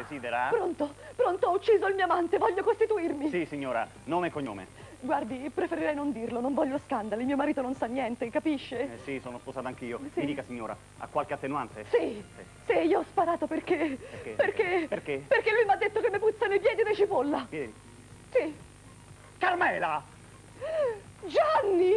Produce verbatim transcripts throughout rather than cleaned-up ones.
desidera? Pronto, pronto, ho ucciso il mio amante, voglio costituirmi. Sì, signora, nome e cognome. Guardi, preferirei non dirlo, non voglio scandali, mio marito non sa niente, capisce? Eh sì, sono sposata anch'io. Sì. Mi dica, signora, ha qualche attenuante? Sì, sì, sì, io ho sparato perché... Perché? Perché? Perché? Perché lui mi ha detto che mi puzzano i piedi di cipolla. Piedi? Sì. Carmela! Gianni!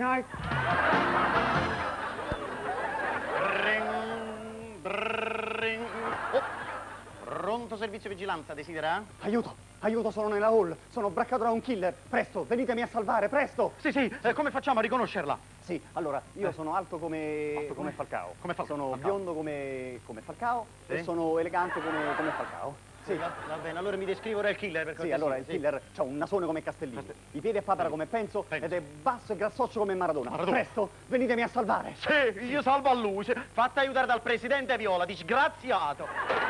Dring, dring. Oh, pronto servizio vigilanza, desidera? Aiuto, aiuto, sono nella hall. Sono braccato da un killer. Presto, venitemi a salvare, presto. Sì, sì, eh, come facciamo a riconoscerla? Sì, allora, io Eh. sono alto come... Alto come- come Falcao. come Fal- Sono Falcao. biondo come... come Falcao Sì. e sono elegante come, come Falcao. Sì, va, va bene, allora mi descrivo ora il killer per Sì, cortesia, allora il sì. killer c'ha un nasone come Castellini, Castel- i piedi a papera Sì. come Penzo, Penzo. ed è basso e grassoccio come Maradona. Maradona. Presto, venitemi a salvare. Sì, io salvo a lui. Sì. Fatta aiutare dal presidente Viola, disgraziato.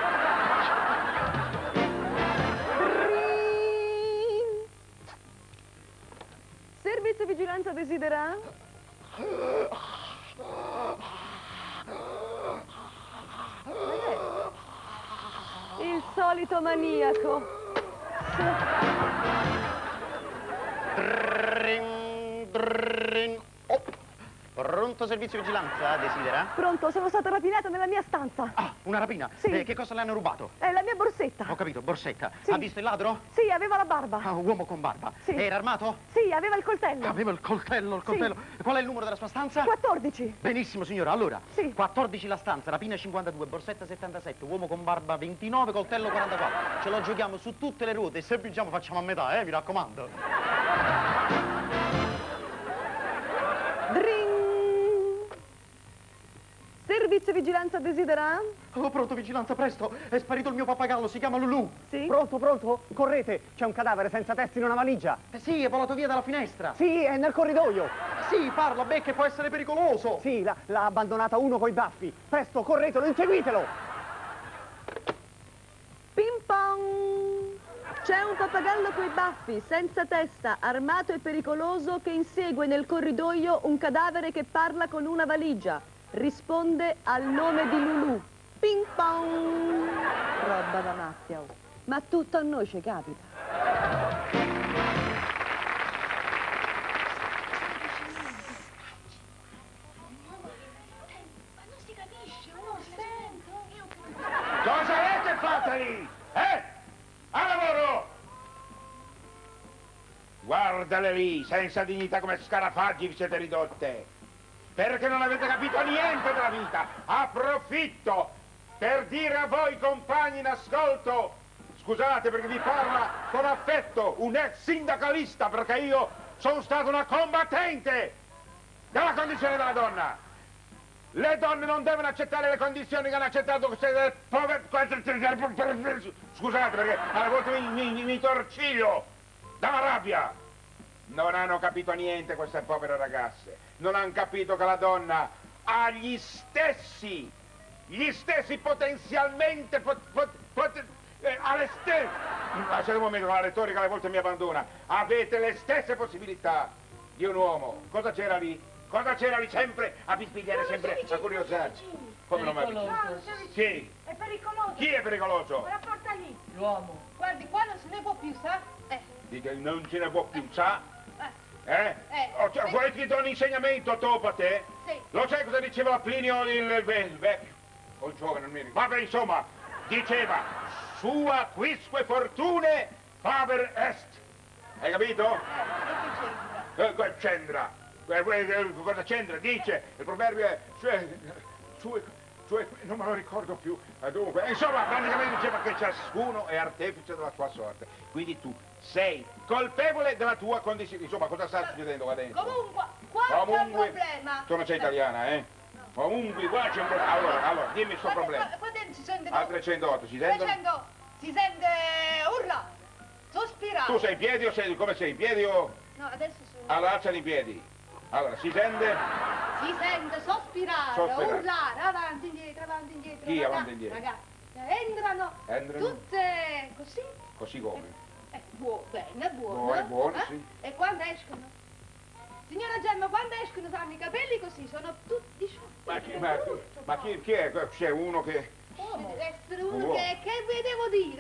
Servizio vigilanza desidera? Il solito maniaco. Dring, dring. Oh. Pronto servizio vigilanza, desidera? Pronto, sono stata rapinata nella mia stanza. Ah, una rapina? Sì. Eh, che cosa le hanno rubato? È la mia borsetta. Ho capito, borsetta. Sì. Ha visto il ladro? Sì, aveva la barba. Ah, un uomo con barba. Sì. Era armato? Sì, aveva il coltello. Aveva il coltello, il Sì. coltello. Qual è il numero della sua stanza? quattordici. Benissimo, signora. Allora, Sì. quattordici la stanza, rapina cinquantadue, borsetta settantasette, uomo con barba ventinove, coltello quarantaquattro. Ce lo giochiamo su tutte le ruote e se vinciamo facciamo a metà, eh, mi raccomando. Dring. Servizio vigilanza desidera? Oh, pronto, vigilanza, presto. È sparito il mio pappagallo, si chiama Lulu. Sì. Pronto, pronto? Correte, c'è un cadavere senza testa in una valigia. Eh sì, è volato via dalla finestra. Sì, è nel corridoio. Sì, parla, beh, che può essere pericoloso. Sì, l'ha l'ha abbandonata uno coi baffi. Presto, corretelo, inseguitelo. Ping pong! C'è un pappagallo coi baffi, senza testa, armato e pericoloso, che insegue nel corridoio un cadavere che parla con una valigia. Risponde al nome di Lulu. Ping pong! Roba da macchia. oh. Ma tutto a noi ci capita. Cosa avete fatto lì? Eh? A lavoro! Guardale lì, senza dignità come scarafaggi vi siete ridotte. Perché non avete capito niente della vita. Approfitto per dire a voi compagni in ascolto, scusate perché vi parla con affetto un ex sindacalista, perché io sono stato una combattente della condizione della donna. Le donne non devono accettare le condizioni che hanno accettato queste povere... Scusate perché alle volte mi, mi, mi torciglio dalla rabbia. Non hanno capito niente queste povere ragazze. Non hanno capito che la donna ha gli stessi, gli stessi potenzialmente... Pot, pot, pot, eh, ha le stesse... Lasciate un momento con la retorica, alle volte mi abbandona. Avete le stesse possibilità di un uomo. Cosa c'era lì? Cosa c'era lì sempre a bispigliare, sempre a curiosarci? Come non mi avvicino? Sì. È pericoloso. Chi è pericoloso? Quella porta lì. L'uomo. Guardi, qua non se ne può più, sa? Eh. Dica, non ce ne può più, sa? Eh? Eh, Oh, cioè, sì. vuoi che ti do un insegnamento dopo a te? Sì. Lo sai cosa diceva Plinio il, il, il vecchio? O il giovane, non mi ricordo. Vabbè, insomma, diceva, sua quisque fortune faber est. Hai capito? Eh, che c'entra? Eh, eh, cosa c'entra? Dice, il proverbio è, cioè, sue, sue, non me lo ricordo più. Eh, dunque, insomma, praticamente diceva che ciascuno è artefice della sua sorte. Quindi tu sei colpevole della tua condizione. Insomma, cosa sta succedendo qua dentro? Comunque, qua c'è un Comunque, problema. tu non sei italiana, eh? Comunque, qua c'è un problema. Allora, allora, dimmi il suo Qua- problema. Qua, qua dentro si sente... Al trecentotto, si sente? trecento, si sente urla, sospirare. Tu sei in piedi o sei, come sei, in piedi o... No, adesso sono... Allora, alzali in piedi. Allora, si sente? Si sente sospirare, Sospirare. urlare, avanti, indietro, avanti, indietro. Chi raga- avanti e indietro? Ragazzi, entrano, Entrano. tutte così. Così come? Eh, buo- bene, buono. Buone, buone, eh? sì. E quando escono? Signora Gemma, quando escono hanno i capelli così, sono tutti sciolti. Ma chi, ma, ma chi, chi è? C'è uno che... Deve essere uno Uomo. che, che vi devo dire?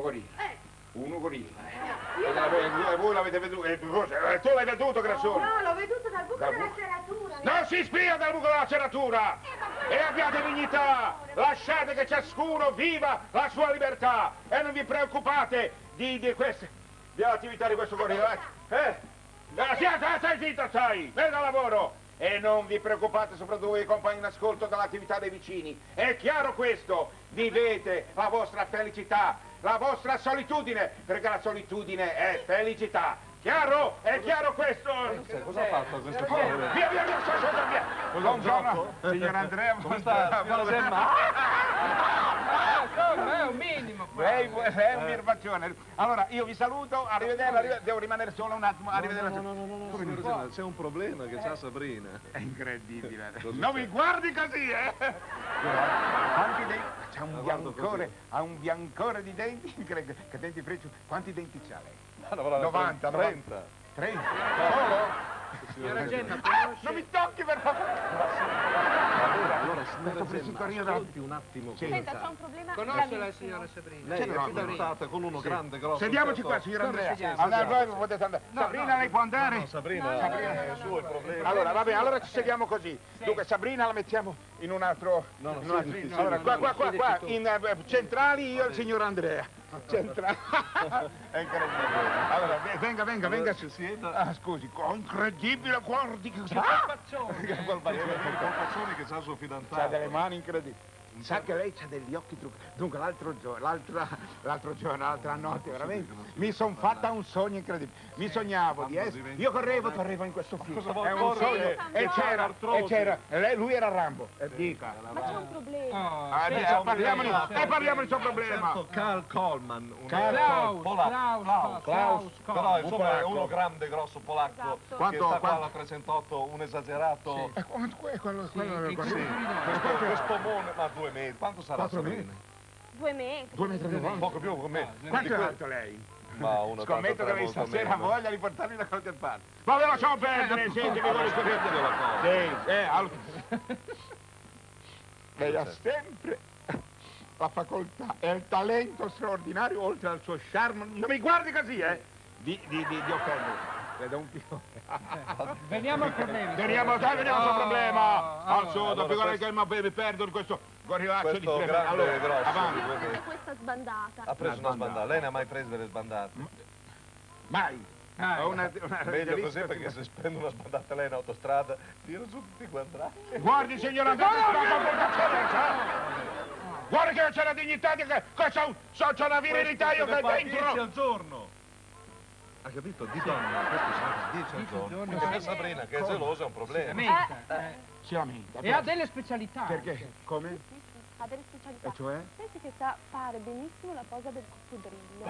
gorilla. Eh. Uno gorilla. Io E la- voi, voi l'avete veduto, eh, cosa? Tu l'hai veduto, Grassone? No, l'ho veduto dal buco Dal della buco. serratura. Non si spia dal buco della serratura! E abbiate dignità! Lasciate che ciascuno viva la sua libertà! E non vi preoccupate di, di queste, dell'attività di questo gorilla. Eh? Eh, Stai, stai zitto, stai! Venga al lavoro! E non vi preoccupate, soprattutto voi compagni in ascolto, dall'attività dei vicini. È chiaro questo? Vivete la vostra felicità, la vostra solitudine, perché la solitudine è felicità. Chiaro? È chiaro questo? Cosa ha fatto questo Via, povero? via, via, via, sto, sto, via. Buongiorno, signor Andrea. Come sta? Buongiorno. È un minimo. Lei è un'irvazione. Allora, io vi saluto, arrivederla, arrivederla. Devo rimanere solo un attimo, arrivederla. No, no, no, no, no, signora Gemma, c'è un problema che c'ha Sabrina. È incredibile. Cosa Non c'è? mi guardi così, eh? Quanti denti? C'ha un La guardo biancore, così. ha un biancore di denti, incredibile. Che denti frecci. Quanti denti c'ha lei? Allora, novanta, trenta. trenta. Solo? Signora Gemma, Non mi tocchi per favore! Allora, signora preso Gemma, correre da- ascolti un attimo. Sì. cosa Senta, fa. c'è un problema conosce la gravissimo. signora Sabrina? Lei C'è è no, fidanzata con uno grande, grosso. Sediamoci certo. qua, signor Come Andrea. sediamo? Allora, Sediamo. voi potete andare. No, Sabrina, no. lei può andare? No, Sabrina, No, no, Sabrina, no, è no, suo no. il problema. Allora, vabbè, allora ci sediamo così. Dunque, Sabrina la mettiamo in un altro... No, no, in un altro- siediti, allora, siediti, qua, no, qua, qua, siediti qua, tu. in eh, centrali io e il signor Andrea. Centrali. È incredibile. Allora, ve- venga, venga, venga. Allora, ci sieda. Ah, scusi, oh, incredibile, guardi che... Quel colpaccione che c'ha suo fidanzato. Ha delle mani incredibili. Sa che lei ha degli occhi truccati. Dunque, l'altro giorno, l'altra, l'altro giorno, l'altra notte, veramente, mi sono fatta un sogno incredibile. Mi sognavo di Quando essere... diventi- Io correvo, correvo in questo film. Cosa vuol È un sogno. correre? E c'era, Artrosi. e c'era, e lei, lui era Rambo. E dica. Ma c'è un problema. Oh, Ah, sì, eh, c'è un parliamo di, problema. e parliamo del suo problema. Certo, Carl Coleman, un Klaus, polacco. Klaus, Klaus, Klaus, però Klaus. insomma è polacco. uno grande, grosso polacco Esatto. che Quanto- sta qua quanto- alla trecentotto, un esagerato. E quanto è quello, quello, in quello- questi Questo, questo mone, ma due metri, quanto sarà Quattro Sabrina? Due metri. Due metri e novanta. Poco più come me. Quanto è alto lei? Ma uno Scommetto che lei ottantatre stasera ha molto voglia di portarmi da qualche parte. Ma ve lasciamo perdere, senti che vuole meno. la cosa. Sì, eh, al- lei ha sempre la facoltà e il talento straordinario, oltre al suo charme. Non mi guardi così, eh? Di, di, di, di offendere. Le do un piccolo. Veniamo al problema. Veniamo, dai, veniamo al suo Oh, problema. Al allora. suo, Allora, figurati questo- che mi mi perdo in questo gorillaccio di Questo crema. grande Allora, e grosso. avanti. Io ho due preso metri. questa sbandata. Ha preso Una una sbandata, lei ne ha mai preso delle sbandate? Mai. Ah, Ho una, una Meglio così rivista- perché se spendo una sbandata lei in autostrada, tiro su tutti i quadrati. Guardi, signora Andrea, guardi che c'è la dignità di che, che c'è, un- so- c'è una virilità io che dieci dentro. al giorno. Ha capito? Di donna, questo sono dieci al giorno. giorni. Quindi per Sabrina che è gelosa è un problema. Lamenta, eh. Si lamenta. E ha delle specialità. Perché? Come? Sì, sì, ha delle specialità. E cioè? Pensi che sa fare benissimo la posa del coccodrillo.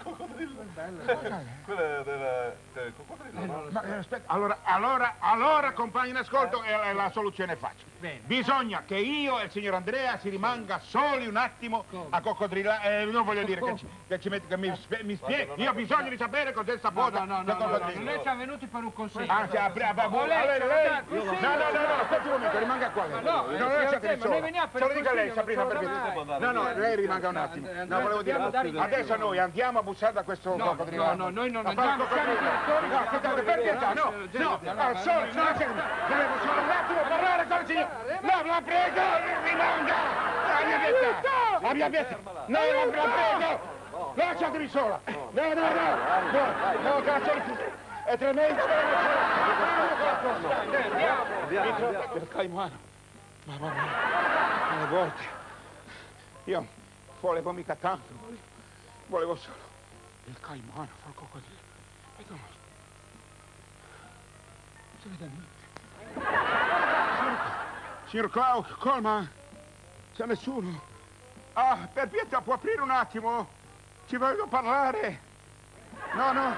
Quella è del, del coccodrillo, no? Ma eh, aspetta, allora, allora, allora, compagni in ascolto, è, è la soluzione è facile. Bene. Bisogna che io e il signor Andrea si rimanga soli un attimo a coccodrillare. Eh, non voglio dire che ci, che ci metti, che mi, spie- mi spieghi. Io ho bisogno di sapere cos'è sta No, posa no, no, del no, no, no, coccodrillo. noi siamo venuti per un consiglio. Anzi, apri, apri, apri, Vuole- lei, lei, Sì, no, sì. no, no, no, aspetti un momento, rimanga qua. lei. Ma no, non eh, lasciatemi signor sola. noi veniamo per Se lo il dica lei, consiglio, Sabrina, non per solo piacere. mai. No, no, lei rimanga un No, attimo. eh, No, noi volevo dire, dobbiamo dare- adesso noi andiamo a bussare da questo No, coccodrillo. no, no, noi non A fare andiamo, il coccodrillo. siamo direttori, No, aspettate, per pietà, no, no, ah, soli, no, c'è- devo solo un attimo parlare con il signor. No, la prego, rimanga. Abbia pietà, abbia pietà. No, la, la prego. Lasciatemi sola. No, no, no, no, no, cazzo, è tremendo. Mi troppo il caimano. Mamma mia, alle volte. Io volevo mica tanto, volevo solo il caimano, il coccodrillo. E come? Non si vede niente. Signor Clau, Coleman, c'è nessuno. Ah, per pietà, può aprire un attimo? Ci voglio parlare. No, no.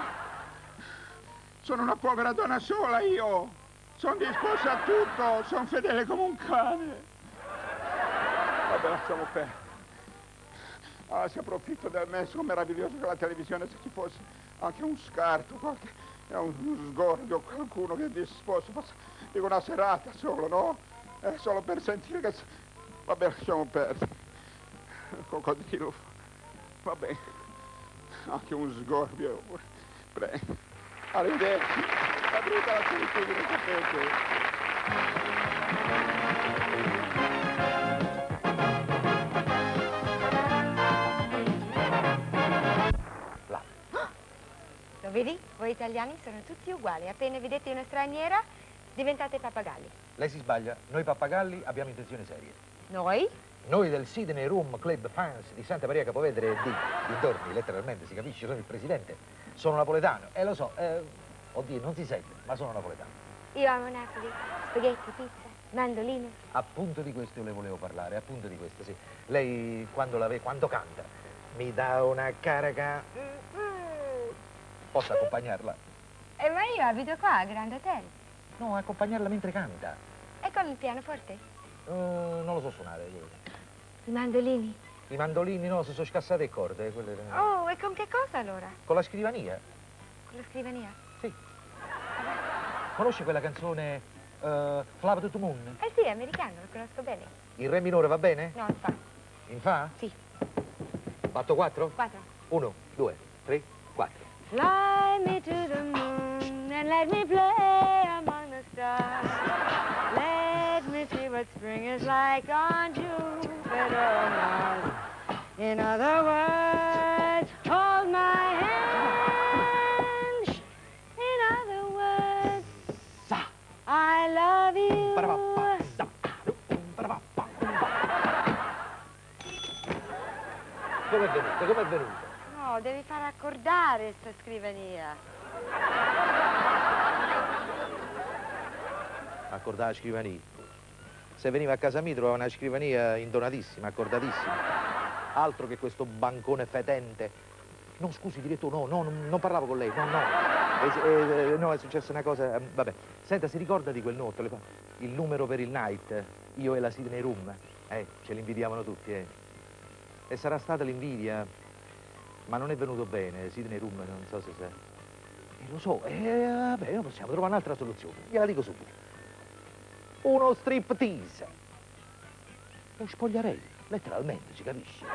Sono una povera donna sola io. Sono disposta a tutto, sono fedele come un cane. Vabbè, lasciamo perdere. Ah, si approfitto del mezzo meraviglioso che la televisione, se ci fosse anche un scarto, qualche, eh, un, un sgordio, qualcuno che è disposto a passare dico, una serata solo, no? Eh, solo per sentire che... Vabbè, lasciamo perdere. Il coccodrillo Va bene. Anche un sgorbio. Prego. Arrivederci. La brutta la solitudine che fece. Lo vedi? Voi italiani sono tutti uguali. Appena vedete una straniera, diventate pappagalli. Lei si sbaglia, noi pappagalli abbiamo intenzioni serie. Noi? Noi del Sydney Room Club Fans di Santa Maria Capovedere e di dintorni, letteralmente, si capisce, sono il presidente. Sono napoletano, e eh, lo so, eh, oddio, non si sente, ma sono napoletano. Io amo Napoli. Spaghetti, pizza, mandoline. Appunto di questo io le volevo parlare, appunto di questo, sì. Lei, quando, la ve- quando canta, mi dà una carica. Posso accompagnarla? E ma io abito qua, a Grand Hotel. No, accompagnarla mentre canta. E con il pianoforte? Uh, non lo so suonare. I mandolini? I mandolini no, si sono scassate le corde. Quelle... Oh, e con che cosa allora? Con la scrivania? Con la scrivania? Sì. Conosce quella canzone uh, Fly to the Moon? Eh sì, è americano, lo conosco bene. Il re minore va bene? No, in fa. In fa? Sì. Fatto quattro? Quattro. Uno, due, tre, quattro. Fly me to the moon and let me play among the stars. Let me see what spring is like on Jupiter or Mars. In other words, hold my hand. In other words, I love you. Com'è venuto? Com'è venuto? No, devi far accordare sta scrivania. Accordava la scrivania. Se veniva a casa mia trovava una scrivania indonatissima, accordatissima. Altro che questo bancone fetente. No, scusi, direttore, no, no, non, non parlavo con lei, no, no. Eh, eh, no, è successa una cosa, eh, vabbè. Senta, si ricorda di quel noto? Il numero per il night, io e la Sydney Room. Eh, ce l'invidiavano tutti, eh. E sarà stata l'invidia, ma non è venuto bene, Sydney Room, non so se sa. E lo so, e eh, vabbè, possiamo trovare un'altra soluzione, gliela dico subito. Uno striptease. Lo spogliarei, letteralmente, ci capisci?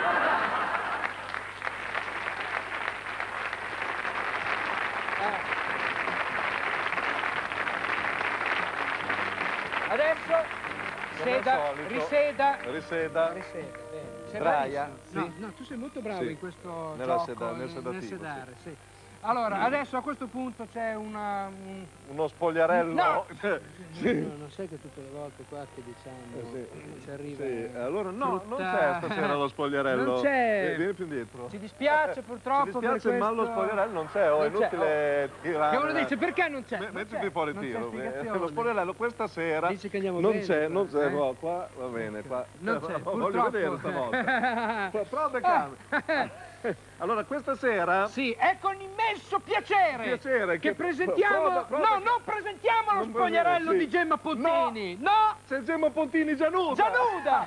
Adesso seda, solito. riseda. Riseda. Riseda, bene. Sei Braia, bravissimo. sì. No, no, tu sei molto bravo Sì. in questo Nella gioco, seda- nel in- sedativo, nel sì. sedare, sì. Allora, adesso a questo punto c'è una... un- Uno spogliarello. No! Sì. No, non sai che tutte le volte qua che diciamo Eh, sì. ci arriva... Sì, allora no, non frutta- c'è stasera lo spogliarello. Non c'è. Eh, vieni più indietro. Ci dispiace purtroppo Ci dispiace, per ma questo... lo spogliarello non c'è, oh, è Non c'è, inutile tirare. Che uno dice perché non c'è? Me- Non Mettiti c'è, fuori non c'è tiro. eh, spiegazione. Lo spogliarello questa sera Dici che andiamo non bene, c'è, non qua, c'è, eh? no, qua va bene, qua. Non c'è, Voglio purtroppo. vedere stavolta. Pro- Prova camera. Allora, questa sera... Sì, è con immenso piacere, Piacere che, che- presentiamo... prova- prova- no, non presentiamo lo Non spogliarello sì. di Gemma Pontini. No! C'è Gemma Pontini già nuda! Già nuda!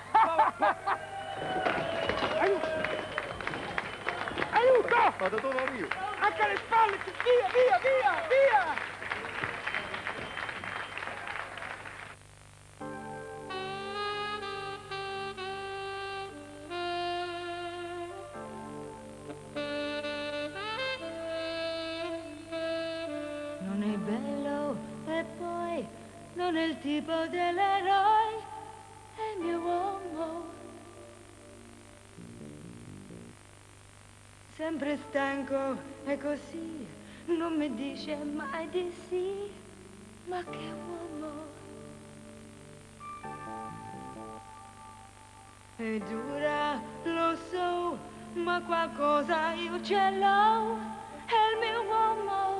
Aiuto! Aiuto! Vado dove io. Anche alle spalle! Via, via, via, via! Non è bello e poi non è il tipo dell'eroe, è il mio uomo. Sempre stanco e così, non mi dice mai di sì, ma che uomo. È dura, lo so, ma qualcosa io ce l'ho, è il mio uomo.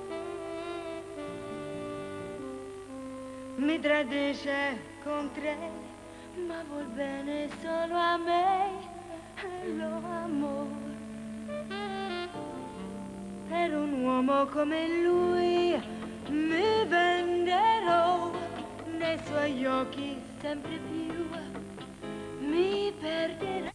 Mi tradisce con tre, ma vuol bene solo a me e lo amo. Per un uomo come lui mi venderò, nei suoi occhi sempre più mi perderò.